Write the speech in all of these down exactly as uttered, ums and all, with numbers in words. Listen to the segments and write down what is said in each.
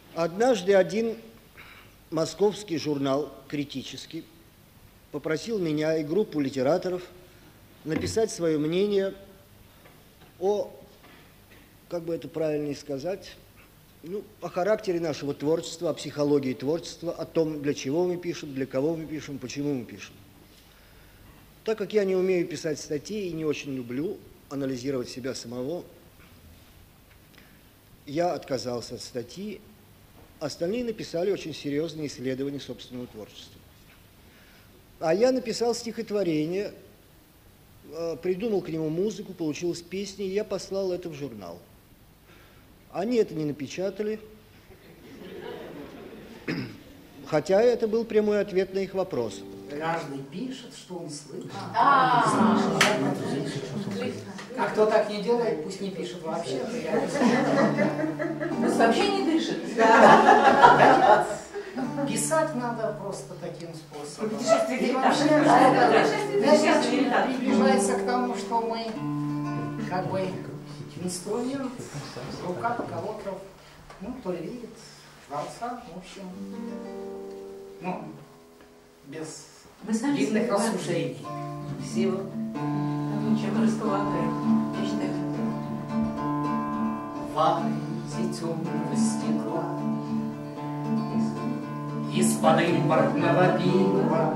Однажды один московский журнал, критический, попросил меня и группу литераторов написать свое мнение о, как бы это правильно сказать, ну, о характере нашего творчества, о психологии творчества, о том, для чего мы пишем, для кого мы пишем, почему мы пишем. Так как я не умею писать статьи и не очень люблю анализировать себя самого, я отказался от статьи. Остальные написали очень серьезные исследования собственного творчества. А я написал стихотворение, придумал к нему музыку, получилась песня, и я послал это в журнал. Они это не напечатали, хотя это был прямой ответ на их вопрос. Каждый пишет, что он слышит. А, а кто так не делает, пусть не пишет вообще. пусть вообще не дышит. Писать надо просто таким способом. И вообще, это приближается к тому, что мы как бы инструмент в руках кого-то, ну, то ли видит Творца, в общем, ну, без длинных рассуждений. Спасибо. Чем располагаем? Я считаю, в вазе темного стекла из-под импортного пива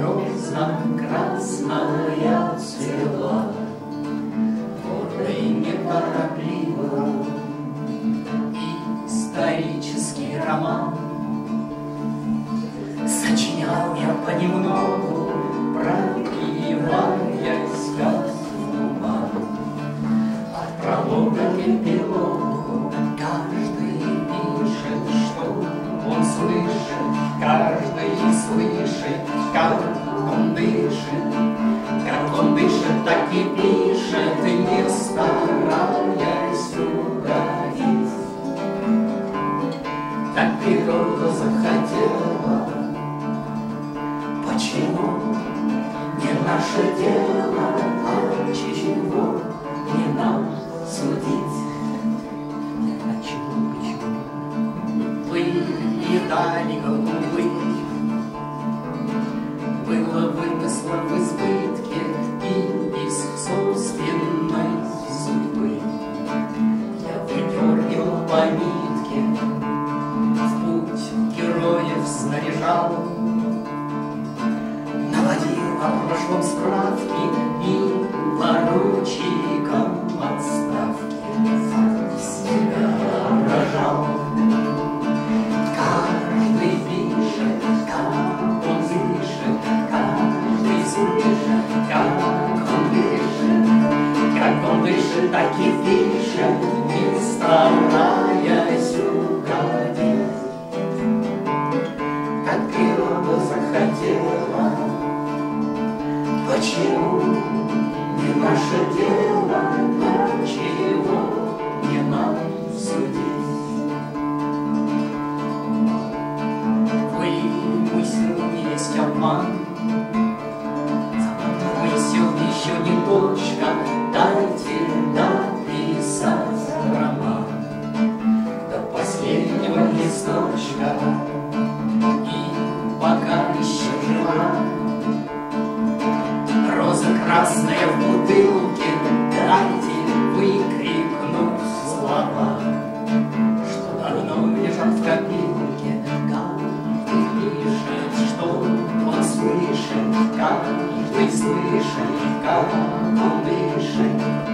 роза-красная цвела, гордо и неторопливо исторический роман сочинял я понемногу, пропиваясь как ума. От пролога к эпилогу каждый пишет, что он слышит, каждый слышит, как он дышит, как он дышит, так и пишет, не стараясь угодить. Так природа захотела. Почему не наше дело, а чего не нам судить? А чего, почему? Вы не дали голубых, было вымысла в избытке и из собственной судьбы. Я выдергивал по нитке, в путь героев снаряжал, наводил о прошлом справки и поручиком отставки себя воображал. Каждый пишет, как он дышит, каждый слышит, как он дышит, как он дышит, так и пишет, не стараясь угодить. Как природа захотела. Почему не наше дело, а чего не нам судить? Вымысел есть обман, вымысел еще не точка, дайте дописать роман до последнего листочка, и пока еще жива роза красная в бутылке, дайте выкрикнуть слова, что давно лежат в копилке. Каждый пишет, что он слышит, каждый слышит, как он дышит.